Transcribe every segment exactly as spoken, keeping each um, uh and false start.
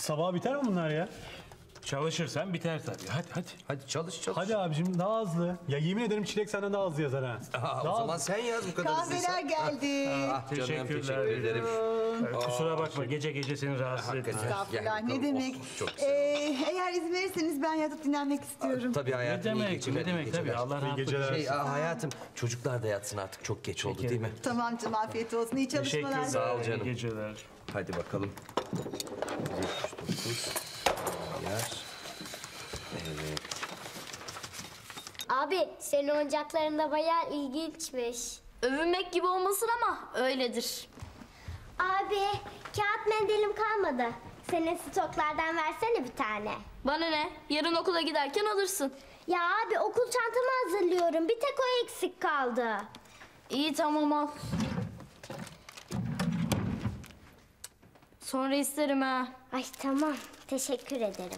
Sabah biter mi bunlar ya? Çalışırsan biter tabii. Hadi hadi. Hadi çalış çalış. Hadi abicim daha hızlı. Ya yemin ederim Çilek senden daha hızlı yazar ha. Aa, Daha o zaman hızlı. sen yaz bu kadar hızlıysa. Kahveler geldi. Ah, canım, Teşekkürler. teşekkür ederim. Ee, Kusura bakma gece gece seni rahatsız ettim. Hakikaten. Estağfurullah, Yani, ne of, demek. çok güzel. Ee, eğer izin verirseniz ben yatıp dinlenmek istiyorum. Tabii Ne hayatım iyi demek, geceler. ne iyi demek geceler. tabii. Allah rahatlık geceler. versin. Şey, aa, hayatım çocuklar da yatsın artık çok geç oldu Peki. değil mi? Tamam canım, afiyet olsun. İyi çalışmalar. Teşekkürler. Sağ ol canım. İyi geceler. Hadi bakalım. yetmiş dokuz. Yer. Evet. Abi senin oyuncakların da bayağı ilginçmiş. Övünmek gibi olmasın ama öyledir. Abi kağıt mendilim kalmadı. Senin stoklardan versene bir tane. Bana ne? Yarın okula giderken alırsın. Ya abi okul çantamı hazırlıyorum. Bir tek o eksik kaldı. İyi tamam al. Sonra isterim ha. Ay tamam. Teşekkür ederim.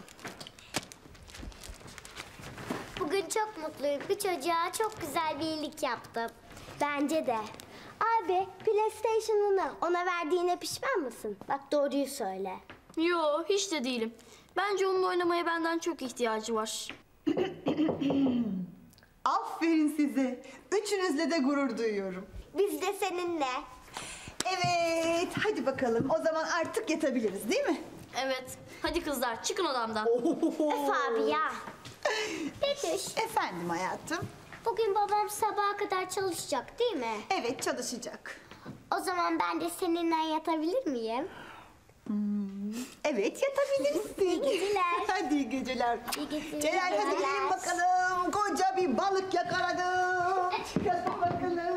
Bugün çok mutluyum. Bir çocuğa çok güzel bir iyilik yaptım. Bence de. Abi PlayStation'ını ona verdiğine pişman mısın? Bak doğruyu söyle. Yo hiç de değilim. Bence onunla oynamaya benden çok ihtiyacı var. Aferin size. Üçünüzle de gurur duyuyorum. Biz de seninle. Evet, hadi bakalım. O zaman artık yatabiliriz, değil mi? Evet. Hadi kızlar çıkın odamdan. Öf abi ya. Betüş, Efendim hayatım. bugün babam sabaha kadar çalışacak değil mi? Evet, çalışacak. O zaman ben de seninle yatabilir miyim? Evet, yatabilirsin. İyi geceler. Hadi iyi geceler. İyi geceler. Celal hadi gelin bakalım. Koca bir balık yakaladım. Yatın bakalım.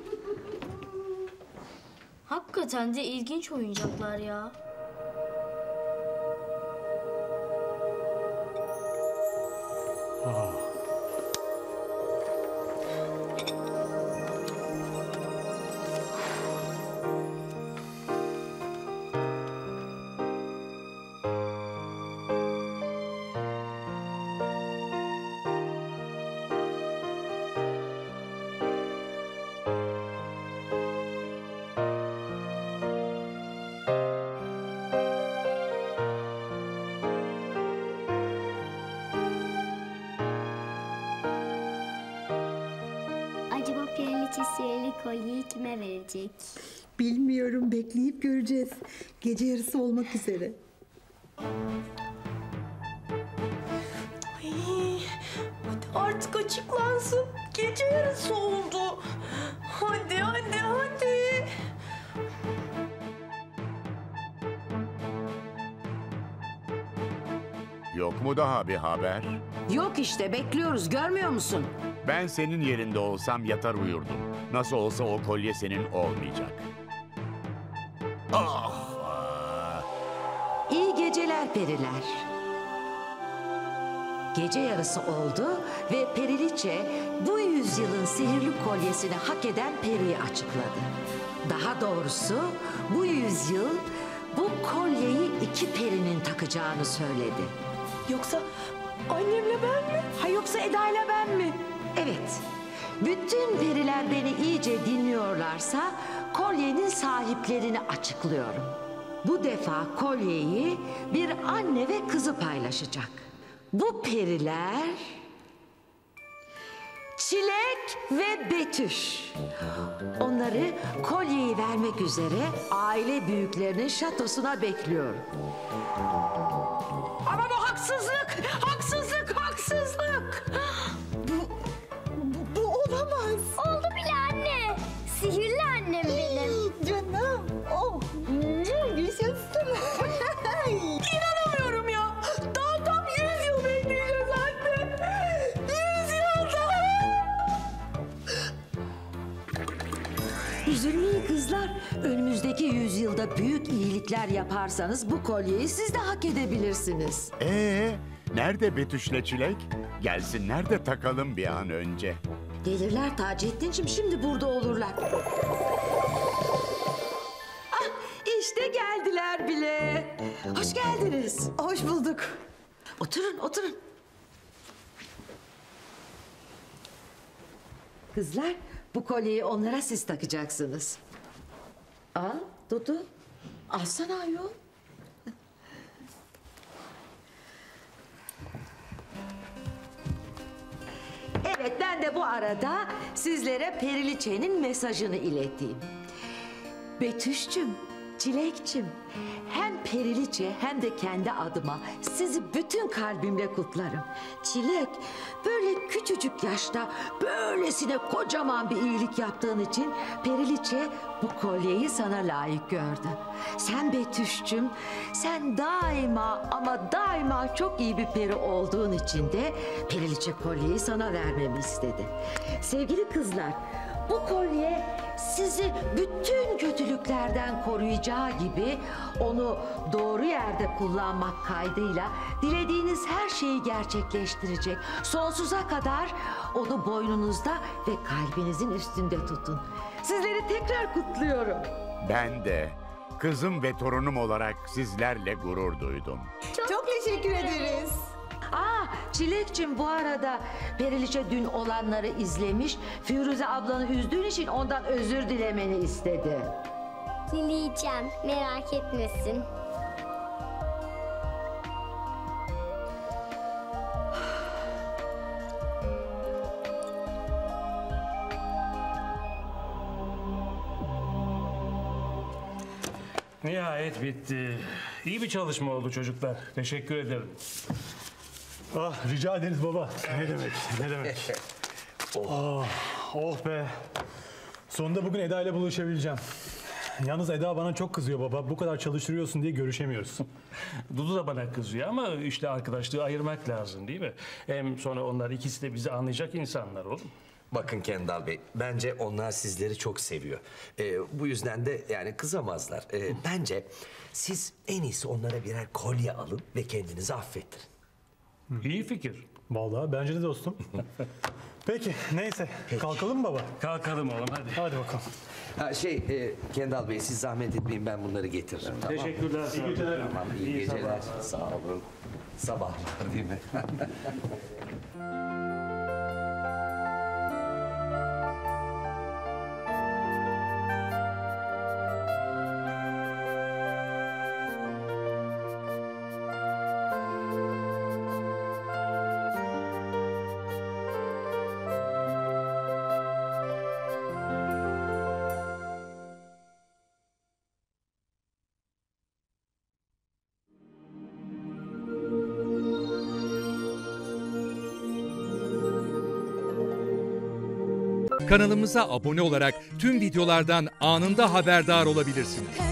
Hakikaten de ilginç oyuncaklar ya. Acaba Periliçe sihirli kolyeyi kime verecek? Bilmiyorum, bekleyip göreceğiz. Gece yarısı olmak üzere. Ay, hadi artık açıklansın. Gece yarısı oldu. Hadi hadi hadi. Yok mu daha bir haber? Yok işte bekliyoruz görmüyor musun? Ben senin yerinde olsam yatar uyurdum. Nasıl olsa o kolye senin olmayacak. Ah! ah. İyi geceler periler. Gece yarısı oldu ve Periliçe bu yüzyılın sihirli kolyesini hak eden periyi açıkladı. Daha doğrusu bu yüzyıl bu kolyeyi iki perinin takacağını söyledi. Yoksa annemle ben mi? Ha yoksa Eda'yla ben mi? Evet, bütün periler beni iyice dinliyorlarsa kolyenin sahiplerini açıklıyorum. Bu defa kolyeyi bir anne ve kızı paylaşacak. Bu periler Çilek ve Betüş. Onları kolyeyi vermek üzere aile büyüklerinin şatosuna bekliyorum. Ama bu haksızlık! Haksızlık! Haksızlık! Bu, bu olamaz. Oldu bile anne. Sihirli annem benim. Canım. Oh. Yaşasın. İnanamıyorum ya! Daha tam yüz yıl bekleyeceğiz anne! Yüz yıl daha! Üzülmeyin kızlar. Önümüzdeki yüzyılda büyük iyilikler yaparsanız bu kolyeyi siz de hak edebilirsiniz. Ee, nerede Betüş'le Çilek? Gelsinler de takalım bir an önce. Gelirler Taceddin'cim, şimdi burada olurlar. Ah, işte geldiler bile. Hoş geldiniz. Hoş bulduk. Oturun, oturun. Kızlar, bu kolyeyi onlara siz takacaksınız. Al Dudu. Alsana ayol. Evet, ben de bu arada sizlere Periliçe'nin mesajını ileteyim. Betüş'cüm, Çilek'cim, hem Periliçe hem de kendi adıma sizi bütün kalbimle kutlarım. Çilek, böyle küçücük yaşta böylesine kocaman bir iyilik yaptığın için Periliçe bu kolyeyi sana layık gördü. Sen Betüş'cüm, sen daima ama daima çok iyi bir peri olduğun için de Periliçe kolyeyi sana vermemi istedi. Sevgili kızlar, bu kolye sizi bütün kötülüklerden koruyacağı gibi onu doğru yerde kullanmak kaydıyla dilediğiniz her şeyi gerçekleştirecek. Sonsuza kadar onu boynunuzda ve kalbinizin üstünde tutun. Sizleri tekrar kutluyorum. Ben de kızım ve torunum olarak sizlerle gurur duydum. Çok teşekkür ederiz. Aa, Çilekçim, bu arada Periliçe dün olanları izlemiş. Firuze ablanı üzdüğün için ondan özür dilemeni istedi. Dileyeceğim, merak etmesin. Nihayet bitti. İyi bir çalışma oldu çocuklar. Teşekkür ederim. Ah rica ederiz baba. Ne demek ne demek. oh. oh be. Sonunda bugün Eda ile buluşabileceğim. Yalnız Eda bana çok kızıyor baba. Bu kadar çalıştırıyorsun diye görüşemiyoruz. Dudu da bana kızıyor ama işte arkadaşlığı ayırmak lazım değil mi? Hem sonra onlar ikisi de bizi anlayacak insanlar oğlum. Bakın Kendal Bey, bence onlar sizleri çok seviyor. Ee, bu yüzden de yani kızamazlar. Ee, bence siz en iyisi onlara birer kolye alın ve kendinizi affettirin. İyi fikir. Vallahi bence de dostum. Peki neyse. Kalkalım mı baba? Kalkalım oğlum hadi. Hadi bakalım. Ha şey, e, Kendal Bey siz zahmet etmeyin, ben bunları getiririm. Tamam mı? Teşekkürler. İyi geceler. Tamam, iyi, İyi geceler. sabahlar. Sağ olun. Sabahlar değil mi? Kanalımıza abone olarak tüm videolardan anında haberdar olabilirsiniz.